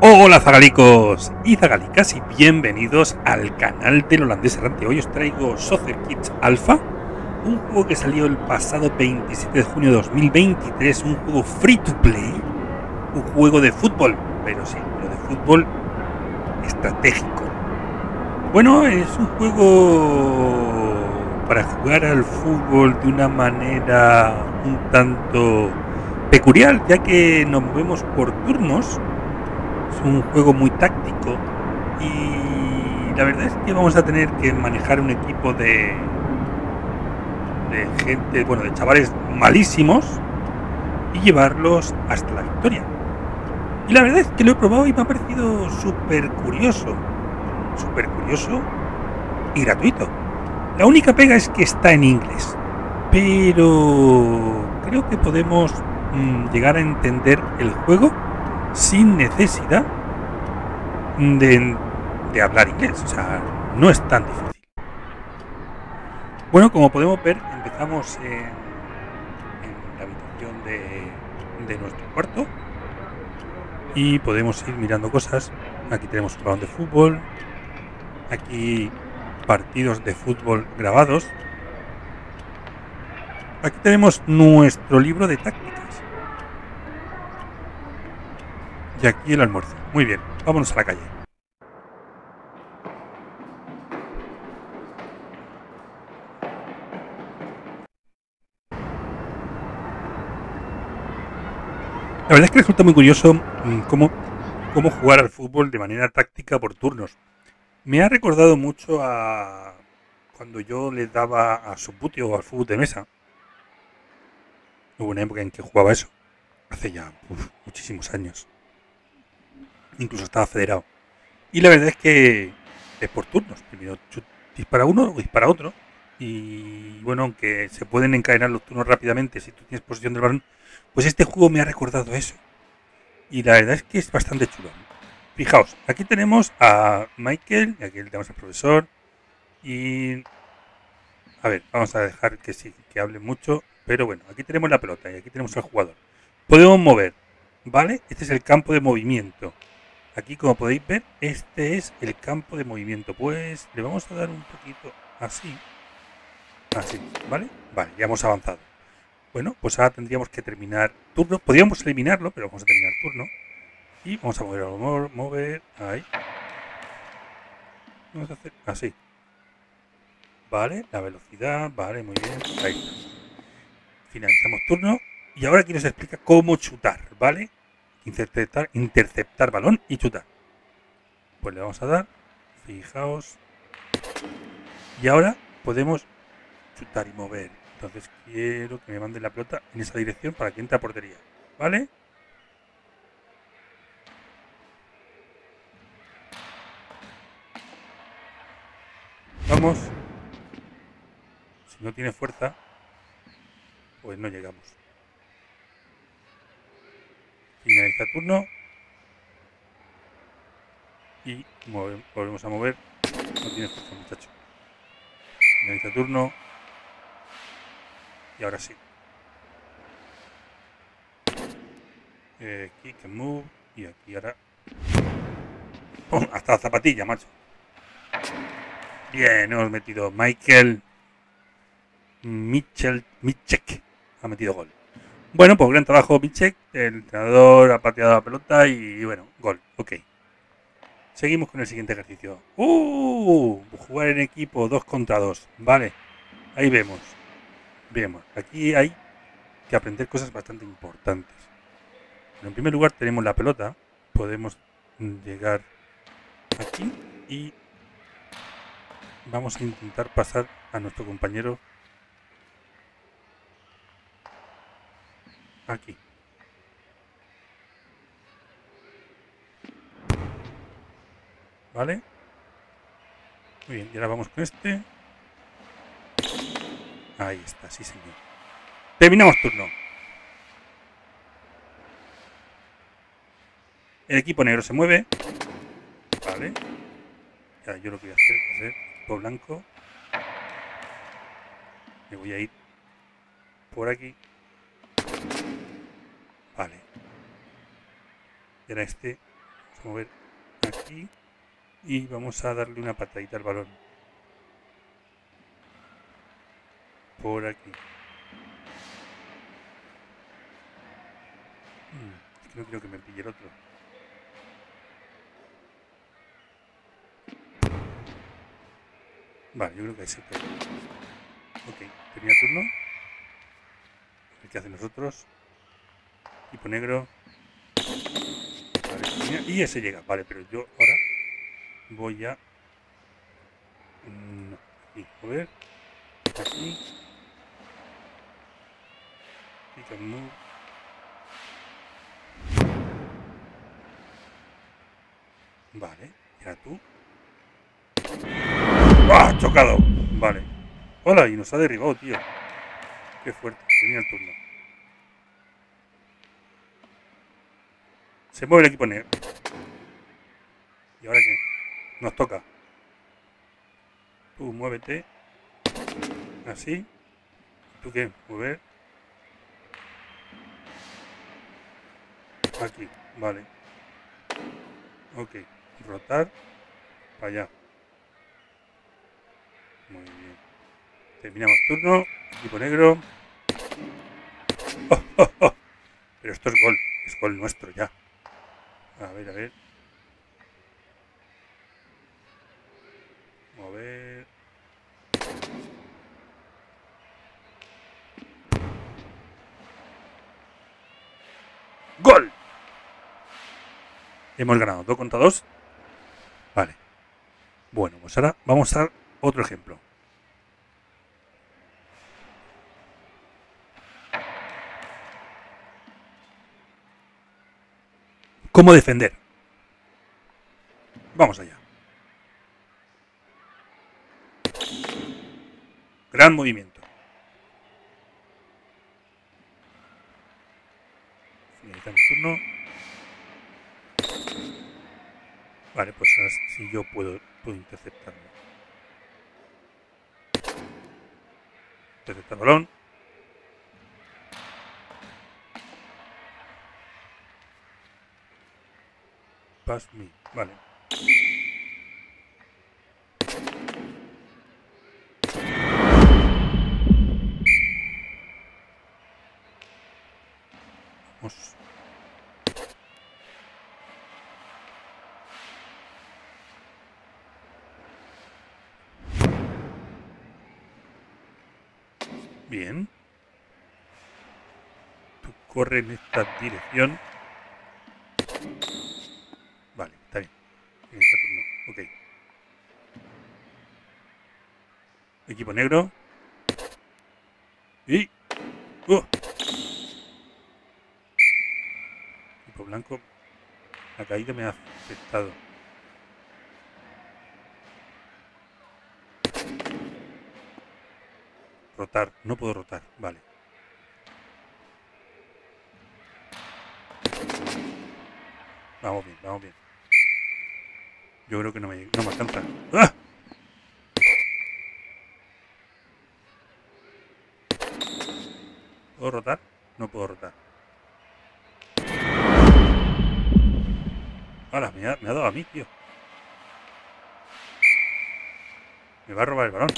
Hola zagalicos y zagalicas y bienvenidos al canal del holandés errante. Hoy os traigo Soccer Kids Alpha, un juego que salió el pasado 27 de junio de 2023, un juego free to play, un juego de fútbol, pero de fútbol estratégico. Bueno, es un juego para jugar al fútbol de una manera un tanto peculiar, ya que nos movemos por turnos. Es un juego muy táctico y la verdad es que vamos a tener que manejar un equipo de gente, bueno, de chavales malísimos y llevarlos hasta la victoria. Y la verdad es que lo he probado y me ha parecido súper curioso y gratuito. La única pega es que está en inglés, pero creo que podemos llegar a entender el juego sin necesidad de hablar inglés, o sea, no es tan difícil. Bueno, como podemos ver, empezamos en la habitación de nuestro cuarto y podemos ir mirando cosas. Aquí tenemos un balón de fútbol, aquí partidos de fútbol grabados, aquí tenemos nuestro libro de tácticas y aquí el almuerzo. Muy bien, vámonos a la calle. La verdad es que resulta muy curioso cómo jugar al fútbol de manera táctica por turnos. Me ha recordado mucho a cuando yo le daba a Subbuteo o al fútbol de mesa. Hubo una época en que jugaba eso, hace ya muchísimos años. Incluso estaba federado. Y la verdad es que es por turnos. Primero dispara uno o dispara otro. Y bueno, aunque se pueden encadenar los turnos rápidamente si tú tienes posesión del balón, pues este juego me ha recordado eso. Y la verdad es que es bastante chulo. Fijaos, aquí tenemos a Michael y aquí tenemos al profesor. Y a ver, vamos a dejar que hable mucho. Pero bueno, aquí tenemos la pelota y aquí tenemos al jugador. Podemos mover, ¿vale? Este es el campo de movimiento. Aquí, como podéis ver, este es el campo de movimiento. Pues le vamos a dar un poquito así. Así, ¿vale? Vale, ya hemos avanzado. Bueno, pues ahora tendríamos que terminar turno. Podríamos eliminarlo, pero vamos a terminar turno. Y vamos a mover, ahí. Vamos a hacer así. Vale, la velocidad, vale, muy bien. Ahí está. Finalizamos turno. Y ahora aquí nos explica cómo chutar, ¿vale? Interceptar balón y chutar. Pues le vamos a dar. Fijaos. Y ahora podemos chutar y mover. Entonces quiero que me mande la pelota en esa dirección para que entre a portería. ¿Vale? Vamos. Si no tiene fuerza, pues no llegamos. Finaliza el turno. Y volvemos a mover. No tiene fuerza, muchacho. Finaliza el turno. Y ahora sí. Kick and move. Y aquí ahora. ¡Pum! Hasta la zapatilla, macho. Bien, hemos metido Michael Mitchek. Ha metido gol. Bueno, pues gran trabajo, Mitchek. El entrenador ha pateado la pelota y bueno, gol. Ok. Seguimos con el siguiente ejercicio. Jugar en equipo 2 contra 2. Vale. Ahí vemos. Aquí hay que aprender cosas bastante importantes. Pero en primer lugar tenemos la pelota. Podemos llegar aquí y vamos a intentar pasar a nuestro compañero aquí. ¿Vale? Muy bien, y ahora vamos con este. Ahí está, sí señor. Terminamos turno. El equipo negro se mueve. Vale. Y ahora yo lo que voy a hacer es hacer equipo blanco. Me voy a ir por aquí. Vale. Y ahora este Vamos a mover aquí y vamos a darle una patadita al balón. Por aquí. Es que no quiero que me pille el otro. Vale, yo creo que ahí se queda. Ok, tenía turno. A ver qué hacen nosotros. Equipo negro. Vale, y ese llega. Vale, pero yo ahora voy a... No, aquí, a ver. Aquí. Pick and move. Vale, era tú. ¡Ah! ¡Chocado! Vale. Hola, y nos ha derribado, tío. Qué fuerte. Tenía el turno. Se mueve el equipo negro. ¿Y ahora qué? Nos toca. Tú muévete. Así. ¿Tú qué? Mover. Aquí. Vale. Ok. Rotar. Para allá. Muy bien. Terminamos turno. Equipo negro. ¡Oh, oh, oh! Pero esto es gol. Es gol nuestro ya. A ver, a ver. Mover. ¡Gol! Hemos ganado 2 contra 2. Vale. Bueno, pues ahora vamos a otro ejemplo. ¿Cómo defender? Vamos allá. Gran movimiento. Finalizamos turno. Vale, pues así yo puedo interceptarlo. Interceptar balón. Pass me. Vale. Vamos. Bien. Tú corre en esta dirección. Vale, está bien. Finaliza turno. Ok. Equipo negro. Y... Equipo blanco. La caída me ha afectado. Rotar. No puedo rotar. Vale. Vamos bien, vamos bien. Yo creo que no me alcanza. ¡Ah! ¿Puedo rotar? No puedo rotar. Ahora, me ha dado a mí, tío. Me va a robar el balón.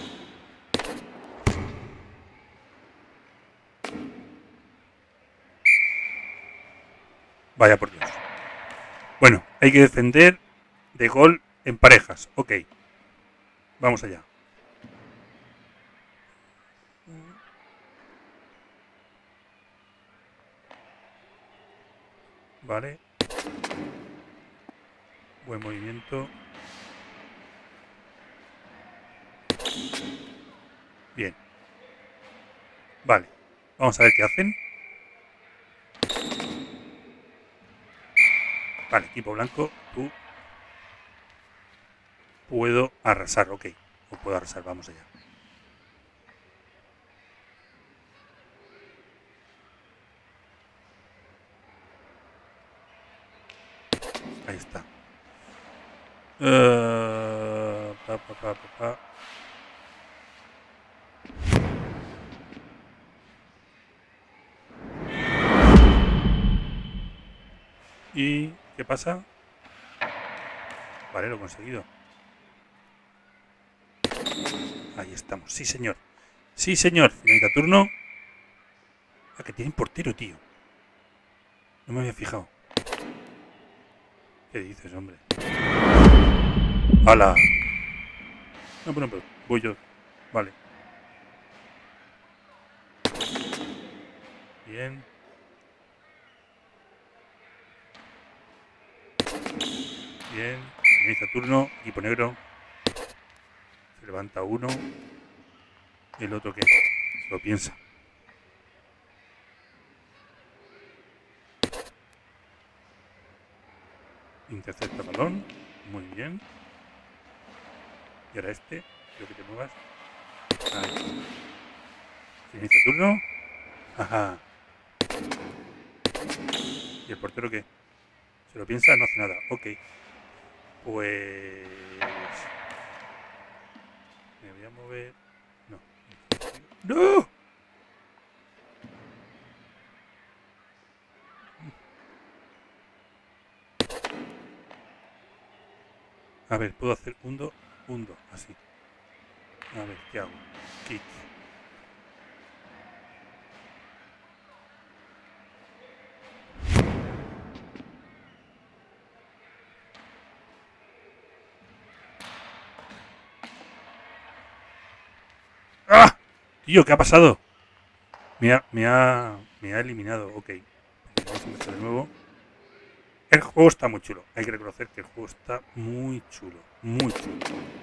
Vaya por Dios. Bueno, hay que defender de gol en parejas. Ok. Vamos allá. Vale. Buen movimiento. Bien. Vale. Vamos a ver qué hacen. Vale, equipo blanco. Tú. Puedo arrasar. Ok. O puedo arrasar. Vamos allá. Ahí está. ¿Y qué pasa? Vale, lo he conseguido. Ahí estamos. Sí, señor. Sí, señor. Finaliza turno. Ah, que tienen portero, tío. No me había fijado. ¿Qué dices, hombre? ¡Hala! No, pero voy yo. Vale. Bien. Bien. Finaliza turno. Equipo negro. Se levanta uno. ¿Y el otro qué? Se lo piensa. Intercepta el balón. Muy bien. Y ahora este. Quiero que te muevas. Ahí. Finaliza turno. Ajá. ¿Y el portero qué? ¿Se lo piensa? No hace nada. Ok. Pues... me voy a mover... No. ¡No! A ver, puedo hacer hundo, así. A ver, ¿qué hago? Kick. ¡Ah! Tío, ¿qué ha pasado? Me ha eliminado. Ok. Vamos a empezar de nuevo. El juego está muy chulo. Hay que reconocer que el juego está muy chulo. Muy chulo.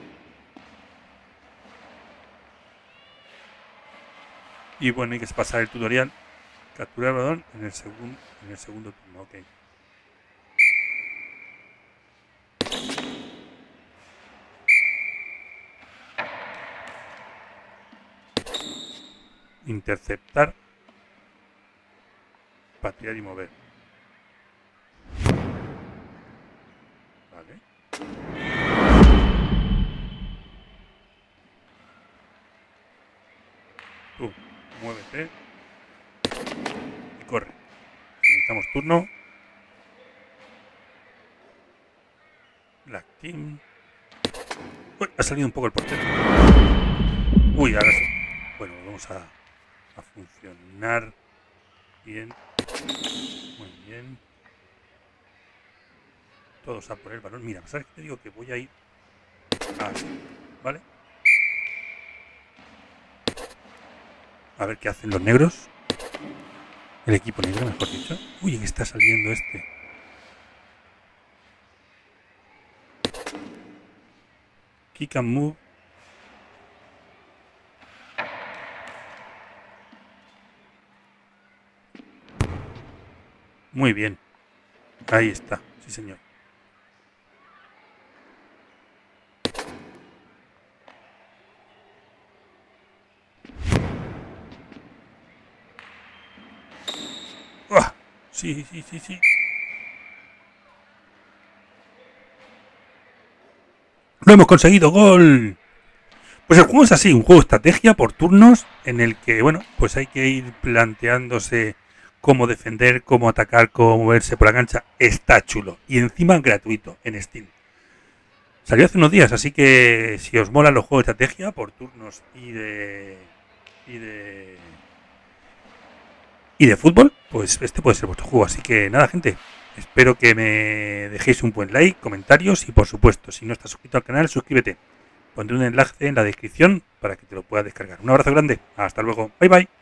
Y bueno, hay que pasar el tutorial. Capturar el balón en el segundo turno. Ok. Interceptar. Patear y mover. Vale. Tú, muévete. Y corre. Necesitamos turno. Black Team. Uy, ha salido un poco el portero. Uy, ahora sí. Bueno, vamos a funcionar bien. Muy bien. Todos a por el balón. Mira, ¿sabes qué te digo? Que voy a ir así, ¿vale? A ver qué hacen los negros. El equipo negro, mejor dicho. Uy, que está saliendo este. Kick and move. Muy bien. Ahí está. Sí, señor. ¡Uah! Sí, sí, sí, sí. ¡Lo hemos conseguido! ¡Gol! Pues el juego es así, un juego de estrategia por turnos en el que, bueno, pues hay que ir planteándose cómo defender, cómo atacar, cómo moverse por la cancha. Está chulo. Y encima gratuito en Steam. Salió hace unos días, así que si os molan los juegos de estrategia por turnos y de fútbol, pues este puede ser vuestro juego. Así que nada, gente, espero que me dejéis un buen like, comentarios y por supuesto, si no estás suscrito al canal, suscríbete. Pondré un enlace en la descripción para que te lo puedas descargar. Un abrazo grande, hasta luego, bye bye.